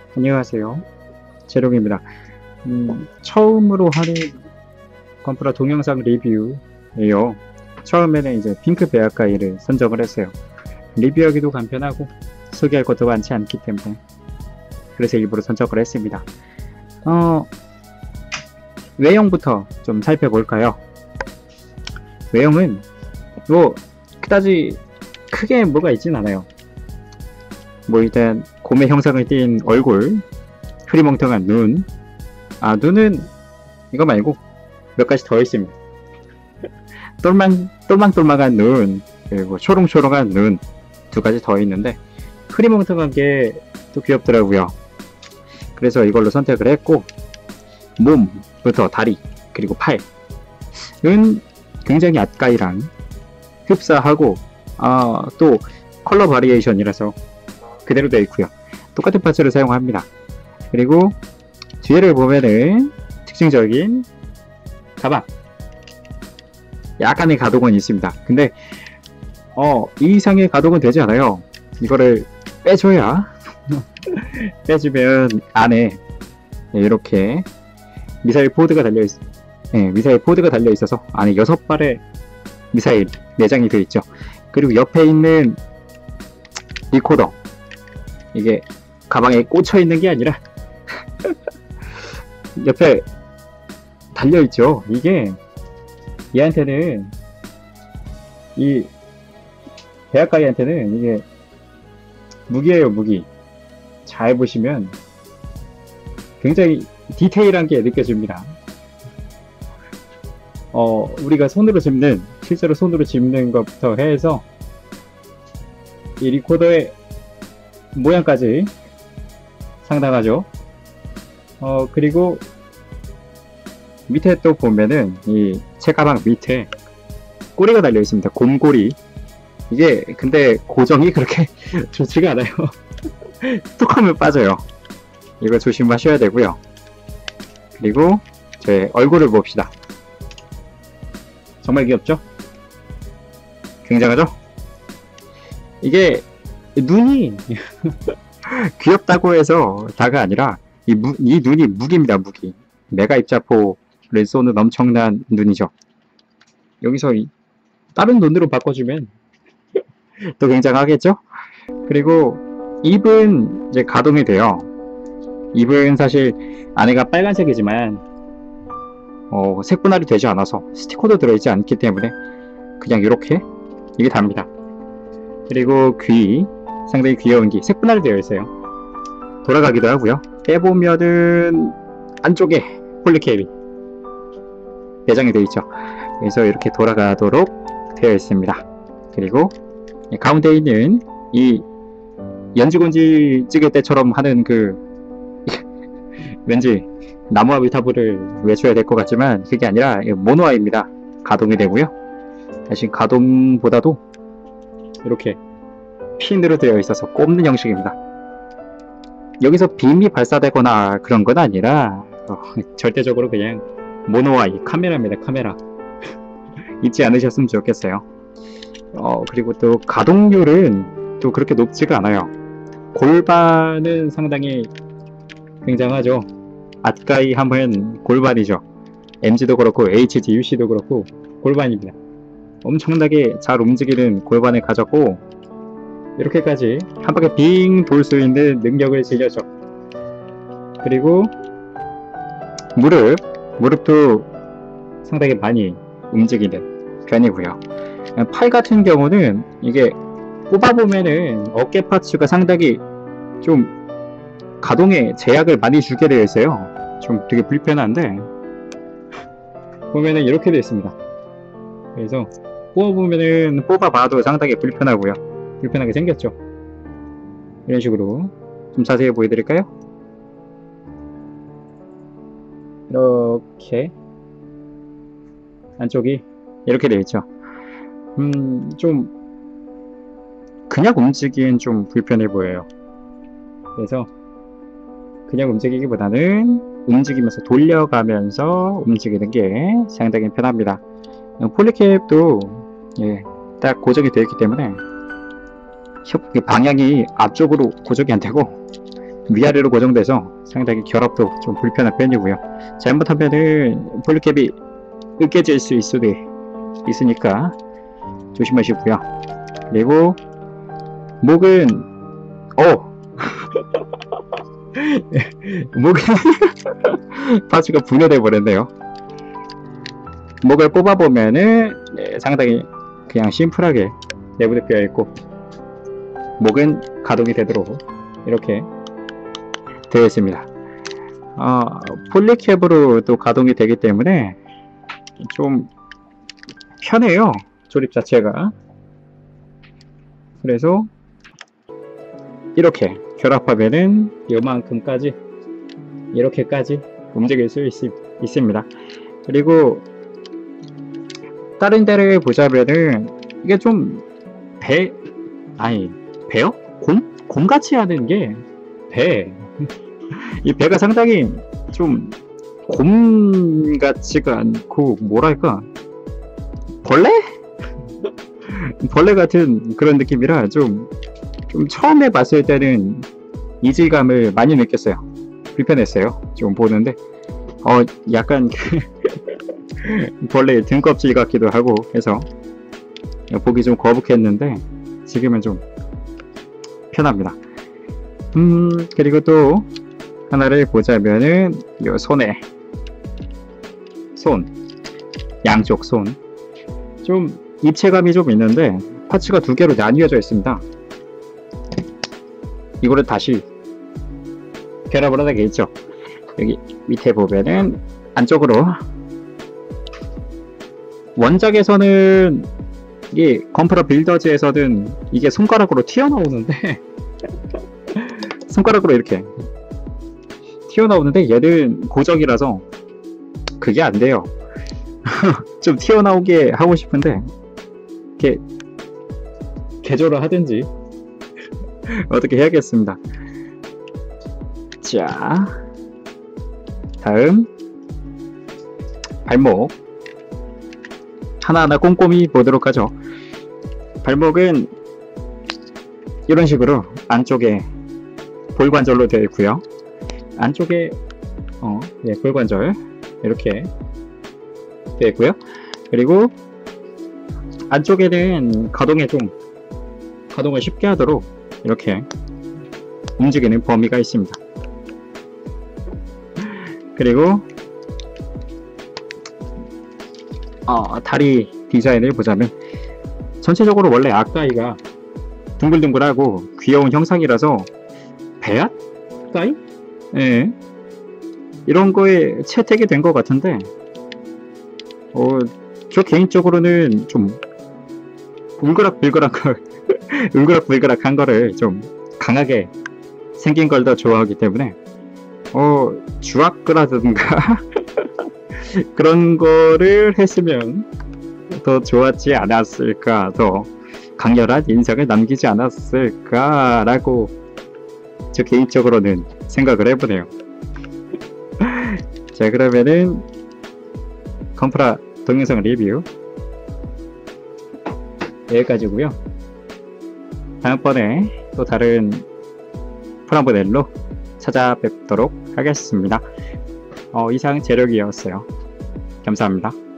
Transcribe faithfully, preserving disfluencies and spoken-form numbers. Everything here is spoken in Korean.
안녕하세요. 재롱입니다. 음, 처음으로 하는 건프라 동영상 리뷰예요. 처음에는 이제 핑크 베아카이를 선정을 했어요. 리뷰하기도 간편하고 소개할 것도 많지 않기 때문에 그래서 일부러 선정을 했습니다. 어, 외형부터 좀 살펴볼까요? 외형은 뭐 그다지 크게 뭐가 있진 않아요. 뭐 일단 곰의 형상을 띈 얼굴, 흐리멍텅한 눈, 아 눈은 이거 말고 몇 가지 더 있습니다. 똘망, 똘망똘망한 눈, 그리고 초롱초롱한 눈 두 가지 더 있는데 흐리멍텅한 게 또 귀엽더라고요. 그래서 이걸로 선택을 했고, 몸부터 다리 그리고 팔은 굉장히 아까이랑 흡사하고 아, 또 컬러 바리에이션이라서 그대로 되어 있고요. 똑같은 파츠를 사용합니다. 그리고 뒤를 보면은 특징적인 가방, 약간의 가동은 있습니다. 근데 어, 이 이상의 가동은 되지 않아요. 이거를 빼줘야 빼주면 안에 이렇게 미사일 포드가 달려 있, 네, 미사일 포드가 달려 있어서 안에 여섯 발의 미사일 내장이 되어 있죠. 그리고 옆에 있는 리코더, 이게 가방에 꽂혀 있는 게 아니라 옆에 달려 있죠. 이게 얘한테는, 이 베아카이한테는 이게 무기예요, 무기. 잘 보시면 굉장히 디테일한 게 느껴집니다. 어, 우리가 손으로 집는, 실제로 손으로 집는 것부터 해서 이 리코더의 모양까지 상당하죠. 어, 그리고 밑에 또 보면은 이 책가방 밑에 꼬리가 달려 있습니다. 곰꼬리. 이게 근데 고정이 그렇게 좋지가 않아요. 뚝 하면 빠져요. 이거 조심하셔야 되고요. 그리고 제 얼굴을 봅시다. 정말 귀엽죠? 굉장하죠? 이게 눈이 귀엽다고 해서 다가 아니라 이, 무, 이 눈이 무기입니다. 무기. 메가 입자포를 쏘는 엄청난 눈이죠. 여기서 이, 다른 눈으로 바꿔주면 또 굉장하겠죠? 그리고 입은 이제 가동이 돼요. 입은 사실 안에가 빨간색이지만 어, 색분할이 되지 않아서 스티커도 들어있지 않기 때문에 그냥 이렇게 이게 답니다. 그리고 귀, 상당히 귀여운 귀, 색분할이 되어 있어요. 돌아가기도 하고요. 빼보면은 안쪽에 폴리캡이 내장이 되어 있죠. 그래서 이렇게 돌아가도록 되어 있습니다. 그리고 가운데 있는 이 연지곤지 찌개 때처럼 하는 그 왠지 나무와 비타브를 외쳐야 될 것 같지만 그게 아니라 모노아입니다. 가동이 되고요. 대신 가동보다도 이렇게 핀으로 되어 있어서 꼽는 형식입니다. 여기서 빔이 발사되거나 그런 건 아니라 어, 절대적으로 그냥 모노아이 카메라입니다. 카메라. 잊지 않으셨으면 좋겠어요. 어, 그리고 또 가동률은 또 그렇게 높지가 않아요. 골반은 상당히 굉장하죠. 아까이 하면 골반이죠. 엠지도 그렇고 에이치지, 유씨도 그렇고 골반입니다. 엄청나게 잘 움직이는 골반을 가졌고 이렇게까지 한 바퀴 빙 돌 수 있는 능력을 지녔죠. 그리고 무릎, 무릎도 상당히 많이 움직이는 편이고요. 팔 같은 경우는 이게 꼽아보면은 어깨 파츠가 상당히 좀 가동에 제약을 많이 주게 되어 있어요. 좀 되게 불편한데 보면은 이렇게 되어 있습니다. 그래서 뽑아보면은 뽑아봐도 상당히 불편하고요. 불편하게 생겼죠. 이런 식으로 좀 자세히 보여드릴까요? 이렇게 안쪽이 이렇게 되어 있죠. 음, 좀 그냥 움직이긴 좀 불편해 보여요. 그래서 그냥 움직이기보다는 움직이면서 돌려가면서 움직이는 게 상당히 편합니다. 폴리캡도 예, 딱 고정이 되어 있기 때문에 방향이 앞쪽으로 고정이 안 되고 위아래로 고정돼서 상당히 결합도 좀 불편한 편이고요. 잘못하면은 볼륨캡이 으깨질 수 있을 수도 있으니까 조심하시고요. 그리고 목은 어 목은 파츠가 분해돼 버렸네요. 목을 뽑아보면은 네, 상당히 그냥 심플하게 내부도 비어있고 목은 가동이 되도록 이렇게 되어 있습니다. 어, 폴리캡으로 또 가동이 되기 때문에 좀 편해요, 조립 자체가. 그래서 이렇게 결합하면은 요만큼까지 이렇게까지 움직일 수 있, 있습니다. 그리고 다른 데를 보자면은 이게 좀 배 아니 배요? 곰? 곰같이 하는 게 배. 이 배가 상당히 좀 곰 같지가 않고 뭐랄까 벌레? 벌레 같은 그런 느낌이라 좀, 좀 처음에 봤을 때는 이질감을 많이 느꼈어요. 불편했어요. 좀 보는데 어 약간 벌레 등껍질 같기도 하고 해서 보기 좀 거북했는데 지금은 좀 편합니다. 음 그리고 또 하나를 보자면은 요 손에 손 양쪽 손 좀 입체감이 좀 있는데 파츠가 두 개로 나뉘어져 있습니다. 이거를 다시 결합을 하게 되겠죠. 여기 밑에 보면은 안쪽으로 원작에서는 이게 컴프러 빌더즈에서는 이게 손가락으로 튀어나오는데 손가락으로 이렇게 튀어나오는데 얘는 고정이라서 그게 안 돼요. 좀 튀어나오게 하고 싶은데 이렇게 개조를 하든지 어떻게 해야겠습니다. 자, 다음 발목 하나하나 꼼꼼히 보도록 하죠. 발목은 이런 식으로 안쪽에 볼관절로 되어 있고요. 안쪽에 어, 예, 볼관절 이렇게 되어 있고요. 그리고 안쪽에는 가동에 좀 가동을 쉽게 하도록 이렇게 움직이는 범위가 있습니다. 그리고 어, 다리 디자인을 보자면 전체적으로 원래 악가이가 둥글둥글하고 귀여운 형상이라서 배앗? 가이? 예. 이런 거에 채택이 된 것 같은데 어, 저 개인적으로는 좀 울그락불그락 울그락불그락한 거를 좀 강하게 생긴 걸 더 좋아하기 때문에 어, 주악그라든가 그런 거를 했으면 더 좋았지 않았을까, 더 강렬한 인상을 남기지 않았을까 라고 저 개인적으로는 생각을 해보네요. 자, 그러면은 컴프라 동영상 리뷰 여기까지고요. 다음번에 또 다른 프라모델로 찾아뵙도록 하겠습니다. 어, 이상 재력이었어요. 감사합니다.